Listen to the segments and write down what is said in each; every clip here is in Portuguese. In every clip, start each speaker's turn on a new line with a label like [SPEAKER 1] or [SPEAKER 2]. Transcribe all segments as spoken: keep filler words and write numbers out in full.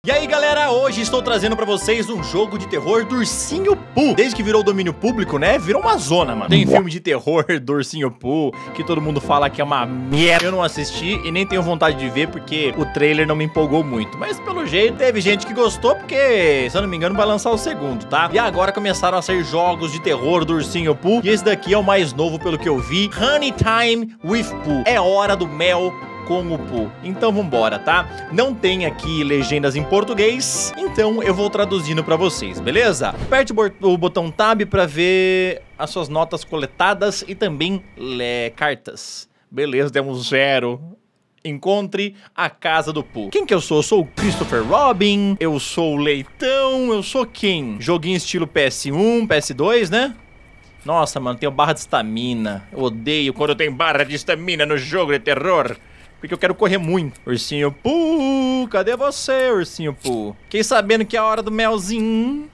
[SPEAKER 1] E aí galera, hoje estou trazendo pra vocês um jogo de terror do Ursinho Pooh. Desde que virou domínio público, né, virou uma zona, mano. Tem filme de terror do Ursinho Pooh que todo mundo fala que é uma merda. Eu não assisti e nem tenho vontade de ver porque o trailer não me empolgou muito. Mas pelo jeito teve gente que gostou porque, se eu não me engano, vai lançar o segundo, tá? E agora começaram a sair jogos de terror do Ursinho Pooh. E esse daqui é o mais novo pelo que eu vi, Honey Time with Pooh. É hora do mel com o Pooh. Então vambora, tá? Não tem aqui legendas em português, então eu vou traduzindo pra vocês, beleza? Aperte o botão Tab pra ver as suas notas coletadas e também lê cartas. Beleza, demos zero. Encontre a casa do Pooh. Quem que eu sou? Eu sou o Christopher Robin, eu sou o Leitão, eu sou quem? Joguinho estilo P S um, P S dois, né? Nossa, mano, tem barra de estamina. Eu odeio quando tem barra de estamina no jogo de terror. Porque eu quero correr muito. Ursinho Pooh, cadê você, Ursinho Pooh? Fiquei sabendo que é a hora do melzinho.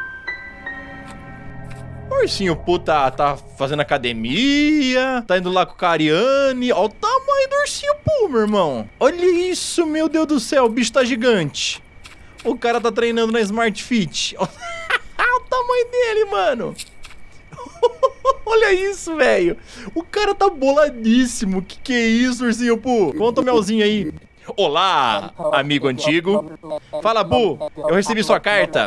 [SPEAKER 1] O Ursinho Pooh tá, tá fazendo academia, tá indo lá com o Cariani. Olha o tamanho do Ursinho Pooh, meu irmão. Olha isso, meu Deus do céu, o bicho tá gigante. O cara tá treinando na Smart Fit. Olha o tamanho dele, mano. Olha isso, velho. O cara tá boladíssimo. Que que é isso, Ursinho Pooh? Conta o melzinho aí. Olá, amigo antigo. Fala, Pooh. Eu recebi sua carta.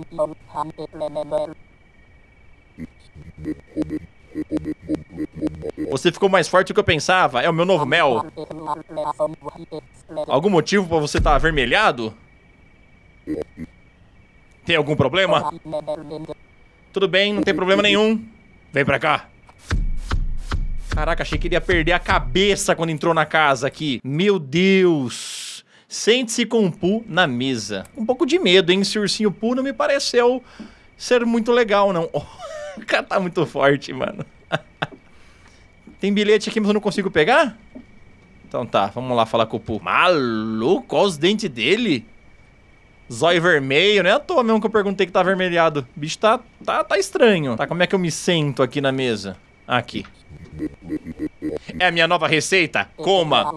[SPEAKER 1] Você ficou mais forte do que eu pensava. É o meu novo mel. Algum motivo pra você estar avermelhado? Tem algum problema? Tudo bem, não tem problema nenhum. Vem pra cá. Caraca, achei que ele ia perder a cabeça quando entrou na casa aqui. Meu Deus. Sente-se com o Pooh na mesa. Um pouco de medo, hein? Esse Ursinho Pooh não me pareceu ser muito legal, não. O cara tá muito forte, mano. Tem bilhete aqui, mas eu não consigo pegar? Então tá, vamos lá falar com o Pooh. Maluco, olha os dentes dele. Zóio vermelho, não é à toa mesmo que eu perguntei que tá avermelhado. O bicho tá, tá, tá estranho. Tá, como é que eu me sento aqui na mesa? Aqui. É a minha nova receita? Coma.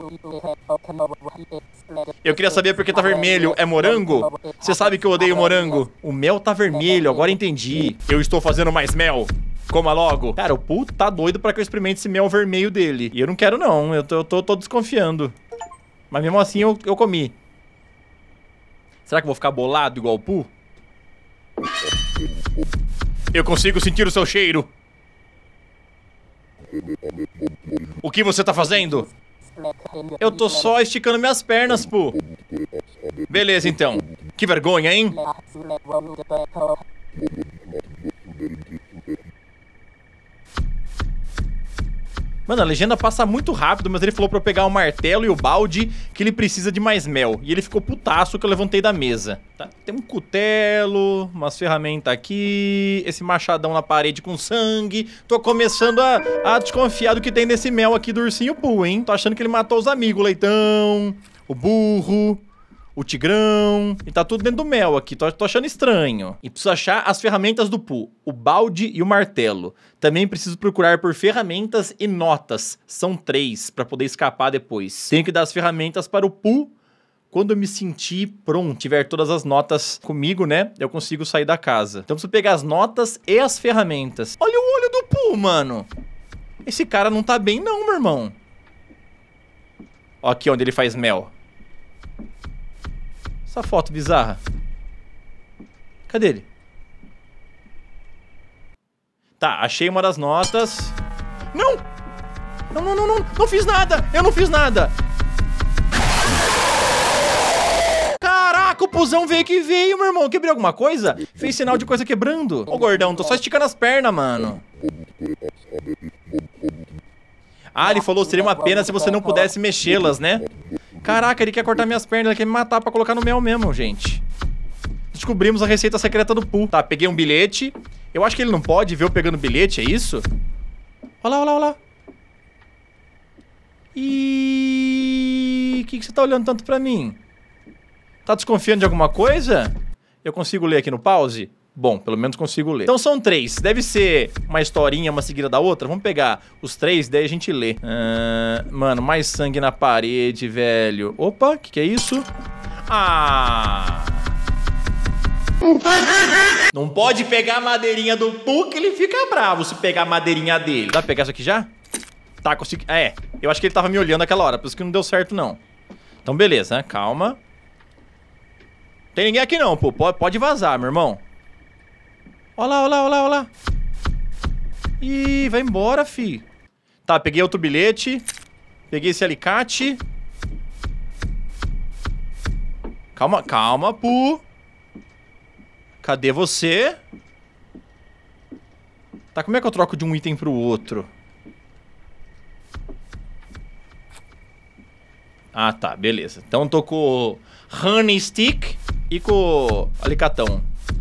[SPEAKER 1] Eu queria saber por que tá vermelho. É morango? Você sabe que eu odeio morango. O mel tá vermelho, agora entendi. Eu estou fazendo mais mel. Coma logo. Cara, o Pooh tá doido pra que eu experimente esse mel vermelho dele. E eu não quero não, eu tô, eu tô, tô desconfiando. Mas mesmo assim eu, eu comi. Será que eu vou ficar bolado igual o Pooh? Eu consigo sentir o seu cheiro. O que você tá fazendo? Eu tô só esticando minhas pernas, Pooh. Beleza, então. Que vergonha, hein? Mano, a legenda passa muito rápido, mas ele falou pra eu pegar o martelo e o balde, que ele precisa de mais mel. E ele ficou putaço que eu levantei da mesa. Tá? Tem um cutelo, umas ferramentas aqui, esse machadão na parede com sangue. Tô começando a, a desconfiar do que tem nesse mel aqui do Ursinho Pooh, hein? Tô achando que ele matou os amigos, o Leitão, o Burro, o Tigrão, e tá tudo dentro do mel aqui, tô, tô achando estranho. E preciso achar as ferramentas do Pooh, o balde e o martelo. Também preciso procurar por ferramentas e notas, são três, pra poder escapar depois. Tenho que dar as ferramentas para o Pooh. Quando eu me sentir pronto, tiver todas as notas comigo, né, eu consigo sair da casa. Então preciso pegar as notas e as ferramentas. Olha o olho do Pooh, mano. Esse cara não tá bem não, meu irmão. Ó aqui onde ele faz mel. Essa foto bizarra. Cadê ele? Tá, achei uma das notas. Não! Não, não, não, não, não fiz nada! Eu não fiz nada! Caraca, o Puzão veio que veio, meu irmão. Quebrei alguma coisa? Fez sinal de coisa quebrando. Ô, gordão, tô só esticando as pernas, mano. Ah, ele falou, seria uma pena se você não pudesse mexê-las, né? Caraca, ele quer cortar minhas pernas, ele quer me matar pra colocar no mel mesmo, gente. Descobrimos a receita secreta do Pooh. Tá, peguei um bilhete. Eu acho que ele não pode ver eu pegando bilhete, é isso? Olha lá, olha lá, olha lá. E... o que, que você tá olhando tanto pra mim? Tá desconfiando de alguma coisa? Eu consigo ler aqui no pause? Bom, pelo menos consigo ler. Então são três. Deve ser uma historinha, uma seguida da outra. Vamos pegar os três, daí a gente lê. Ah, mano, mais sangue na parede, velho. Opa, o que, que é isso? Ah... Não pode pegar a madeirinha do Poo que ele fica bravo se pegar a madeirinha dele. Dá pra pegar isso aqui já? Tá, consegui... É, eu acho que ele tava me olhando aquela hora, por isso que não deu certo não. Então beleza, né? Calma. Tem ninguém aqui não, pô. Pode, pode vazar, meu irmão. Olha lá, olha lá, olha lá, olha lá. Ih, vai embora, fi. Tá, peguei outro bilhete. Peguei esse alicate. Calma, calma, Poo. Cadê você? Tá, como é que eu troco de um item pro outro? Ah, tá, beleza. Então eu tô com o Honey Stick e com o alicatão.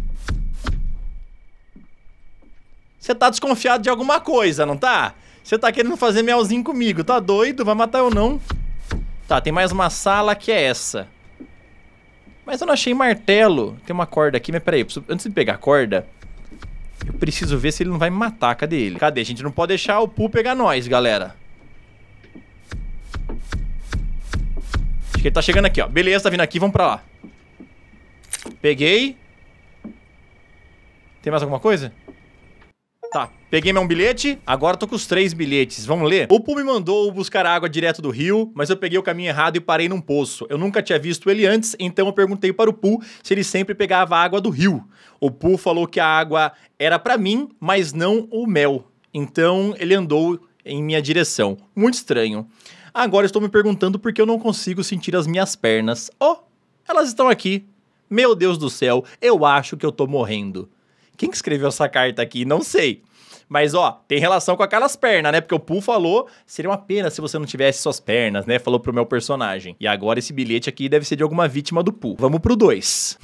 [SPEAKER 1] Você tá desconfiado de alguma coisa, não tá? Você tá querendo fazer melzinho comigo, tá doido? Vai matar eu não? Tá, tem mais uma sala que é essa. Mas eu não achei martelo. Tem uma corda aqui, mas peraí, preciso, antes de pegar a corda, eu preciso ver se ele não vai me matar. Cadê ele? Cadê? A gente não pode deixar o Poo pegar nós, galera. Acho que ele tá chegando aqui, ó. Beleza, tá vindo aqui, vamos pra lá. Peguei. Tem mais alguma coisa? Tá, peguei meu um bilhete, agora tô com os três bilhetes, vamos ler? O Poo me mandou buscar água direto do rio, mas eu peguei o caminho errado e parei num poço. Eu nunca tinha visto ele antes, então eu perguntei para o Poo se ele sempre pegava água do rio. O Poo falou que a água era pra mim, mas não o mel. Então ele andou em minha direção. Muito estranho. Agora estou me perguntando por que eu não consigo sentir as minhas pernas. Oh, elas estão aqui. Meu Deus do céu, eu acho que eu tô morrendo. Quem que escreveu essa carta aqui? Não sei. Mas, ó, tem relação com aquelas pernas, né? Porque o Poo falou, seria uma pena se você não tivesse suas pernas, né? Falou pro meu personagem. E agora esse bilhete aqui deve ser de alguma vítima do Poo. Vamos pro dois.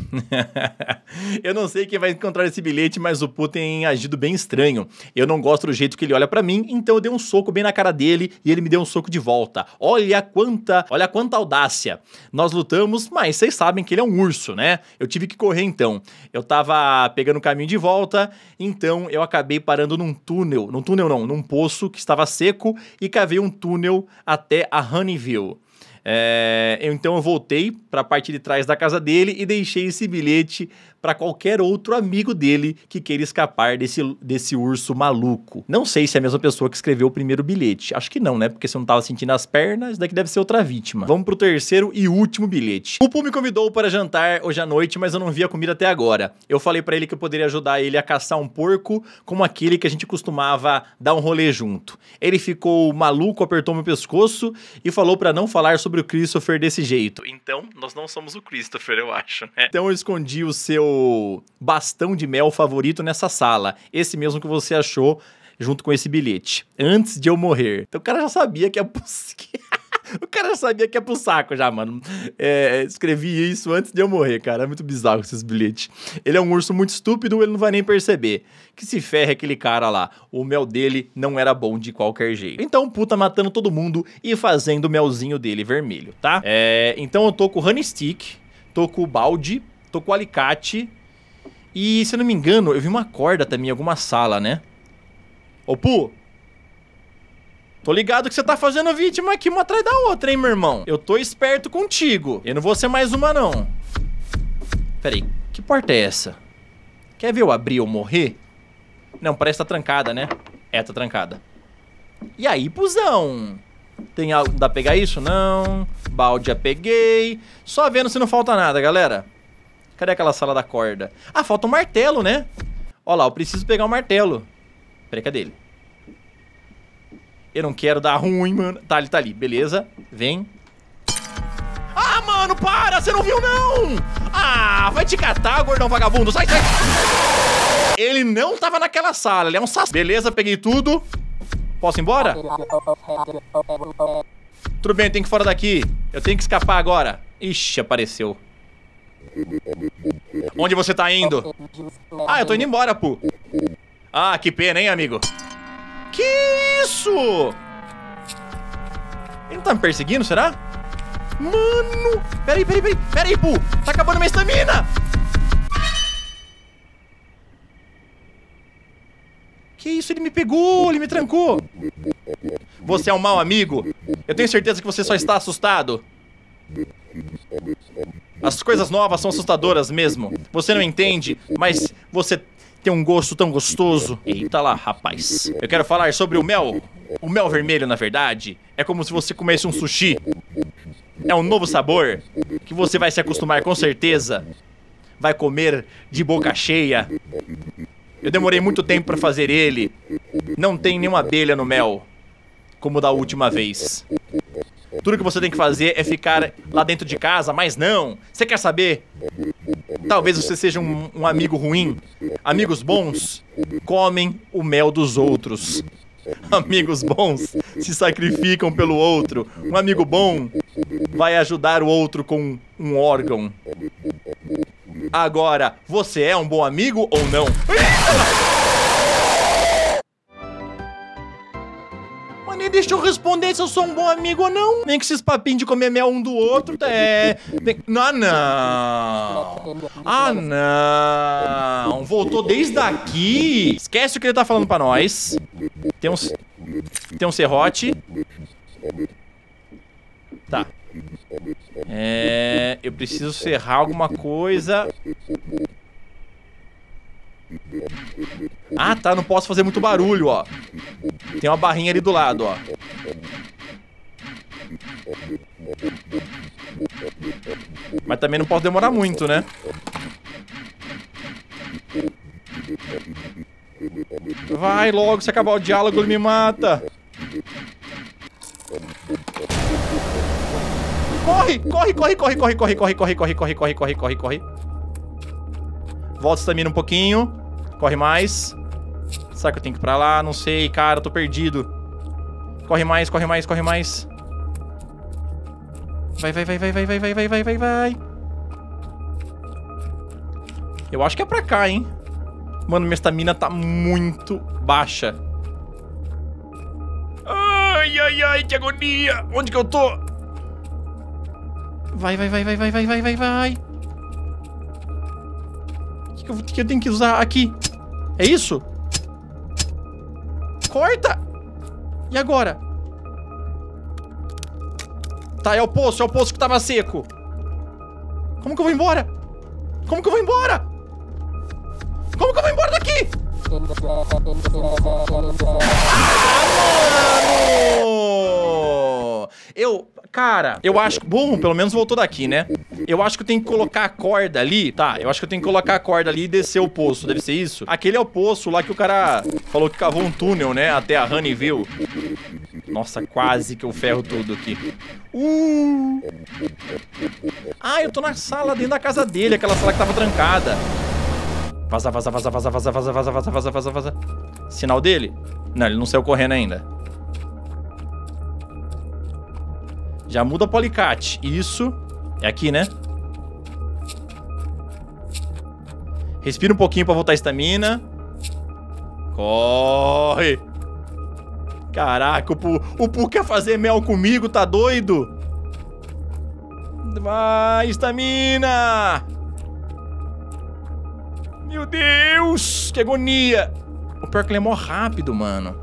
[SPEAKER 1] Eu não sei quem vai encontrar esse bilhete, mas o Poo tem agido bem estranho. Eu não gosto do jeito que ele olha pra mim, então eu dei um soco bem na cara dele e ele me deu um soco de volta. Olha quanta, olha quanta audácia. Nós lutamos, mas vocês sabem que ele é um urso, né? Eu tive que correr então. Eu tava pegando o caminho de volta, então eu acabei parando num túnel, num túnel não, num poço que estava seco e cavei um túnel até a Honeyville. É, então eu voltei para a parte de trás da casa dele e deixei esse bilhete para qualquer outro amigo dele que queira escapar desse, desse urso maluco. Não sei se é a mesma pessoa que escreveu o primeiro bilhete. Acho que não, né? Porque se eu não tava sentindo as pernas, daqui deve ser outra vítima. Vamos pro terceiro e último bilhete. O Poo me convidou para jantar hoje à noite, mas eu não vi a comida até agora. Eu falei para ele que eu poderia ajudar ele a caçar um porco como aquele que a gente costumava dar um rolê junto. Ele ficou maluco, apertou meu pescoço e falou para não falar sobre o Christopher desse jeito. Então, nós não somos o Christopher, eu acho, né? Então eu escondi o seu bastão de mel favorito nessa sala. Esse mesmo que você achou junto com esse bilhete. Antes de eu morrer. Então o cara já sabia que ia pro... O cara já sabia que ia pro saco já, mano. É, escrevi isso antes de eu morrer, cara. É muito bizarro esses bilhetes. Ele é um urso muito estúpido, ele não vai nem perceber. Que se ferre aquele cara lá. O mel dele não era bom de qualquer jeito. Então o Poo tá matando todo mundo e fazendo o melzinho dele vermelho, tá? É, então eu tô com o Honey Stick, tô com o balde, tô com o alicate. E, se eu não me engano, eu vi uma corda também em alguma sala, né? Ô, Poo! Tô ligado que você tá fazendo vítima aqui uma atrás da outra, hein, meu irmão? Eu tô esperto contigo. Eu não vou ser mais uma, não. Pera aí, que porta é essa? Quer ver eu abrir ou morrer? Não, parece que tá trancada, né? É, tá trancada. E aí, puzão? Tem algo... Dá pra pegar isso? Não. Balde já peguei. Só vendo se não falta nada, galera. Cadê aquela sala da corda? Ah, falta um martelo, né? Ó lá, eu preciso pegar um martelo. Peraí, cadê ele? Eu não quero dar ruim, mano. Tá, ele tá ali, beleza. Vem. Ah, mano, para! Você não viu, não! Ah, vai te catar, gordão vagabundo. Sai, sai! Ele não tava naquela sala, ele é um saci. Beleza, peguei tudo. Posso ir embora? Tudo bem, eu tenho que ir fora daqui. Eu tenho que escapar agora. Ixi, apareceu. Onde você tá indo? Ah, eu tô indo embora, Poo. Ah, que pena, hein, amigo? Que isso? Ele não tá me perseguindo, será? Mano! Peraí, peraí, peraí. Peraí, Poo. Tá acabando minha estamina. Que isso? Ele me pegou, ele me trancou. Você é um mau amigo? Eu tenho certeza que você só está assustado. As coisas novas são assustadoras mesmo. Você não entende, mas você tem um gosto tão gostoso. Eita lá, rapaz. Eu quero falar sobre o mel. O mel vermelho, na verdade, é como se você comesse um sushi. É um novo sabor que você vai se acostumar com certeza. Vai comer de boca cheia. Eu demorei muito tempo pra fazer ele. Não tem nenhuma abelha no mel, como da última vez. Tudo que você tem que fazer é ficar lá dentro de casa, mas não. Você quer saber? Talvez você seja um, um amigo ruim. Amigos bons comem o mel dos outros. Amigos bons se sacrificam pelo outro. Um amigo bom vai ajudar o outro com um órgão. Agora, você é um bom amigo ou não? Mas nem deixa eu responder se eu sou um bom amigo ou não. Nem que esses papinhos de comer mel um do outro. É... Ah, não. Ah, não. Voltou desde aqui. Esquece o que ele tá falando pra nós. Tem um... Tem um serrote. Tá. É... Eu preciso serrar alguma coisa. Ah, tá. Não posso fazer muito barulho, ó. Tem uma barrinha ali do lado, ó. Mas também não posso demorar muito, né? Vai logo, se acabar o diálogo ele me mata. Corre, corre, corre, corre, corre, corre, corre, corre, corre, corre, corre, corre, corre, corre. Volta a estamina um pouquinho. Corre mais. Será que eu tenho que ir pra lá? Não sei, cara, eu tô perdido. Corre mais, corre mais, corre mais. Vai, vai, vai, vai, vai, vai, vai, vai, vai, vai, vai. Eu acho que é pra cá, hein? Mano, minha estamina tá muito baixa. Ai, ai, ai, que agonia. Onde que eu tô? Vai, vai, vai, vai, vai, vai, vai, vai, vai. O que, que, eu, que eu tenho que usar aqui? É isso? Corta! E agora? Tá, é o poço, é o poço que tava seco. Como que eu vou embora? Como que eu vou embora? Como que eu vou embora daqui? Ah, mano! Eu... Cara, eu acho... Bom, pelo menos voltou daqui, né? Eu acho que eu tenho que colocar a corda ali. Tá, eu acho que eu tenho que colocar a corda ali e descer o poço. Deve ser isso? Aquele é o poço lá que o cara falou que cavou um túnel, né? Até a Honeyville. Nossa, quase que eu ferro tudo aqui. Uh! Ah, eu tô na sala dentro da casa dele. Aquela sala que tava trancada. Vaza, vaza, vaza, vaza, vaza, vaza, vaza, vaza, vaza, vaza, vaza. Sinal dele? Não, ele não saiu correndo ainda. Já muda o alicate. Isso. É aqui, né? Respira um pouquinho pra voltar a estamina. Corre! Caraca, o Pu, o Pu quer fazer mel comigo, tá doido? Vai, estamina! Meu Deus, que agonia! O pior é que ele é mó rápido, mano.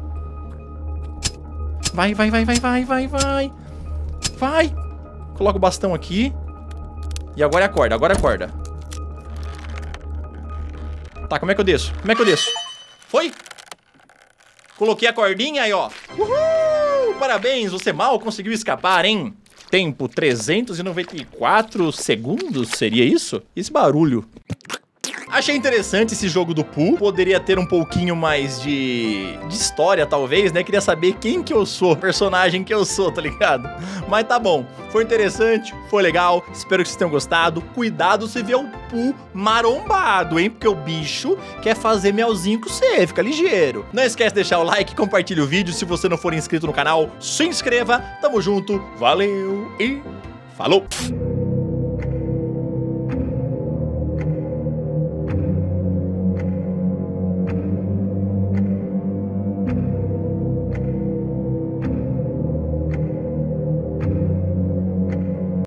[SPEAKER 1] Vai, vai, vai, vai, vai, vai, vai. Vai! Coloca o bastão aqui. E agora é a corda, agora é a corda. Tá, como é que eu desço? Como é que eu desço? Foi! Coloquei a cordinha aí, ó. Uhul! Parabéns, você mal conseguiu escapar, hein? Tempo trezentos e noventa e quatro segundos, seria isso? Esse barulho. Achei interessante esse jogo do Pu. Poderia ter um pouquinho mais de, de história, talvez, né? Queria saber quem que eu sou, personagem que eu sou, tá ligado? Mas tá bom. Foi interessante, foi legal. Espero que vocês tenham gostado. Cuidado se vê o Pu marombado, hein? Porque o bicho quer fazer melzinho com você. Fica ligeiro. Não esquece de deixar o like, compartilha o vídeo. Se você não for inscrito no canal, se inscreva. Tamo junto. Valeu e falou!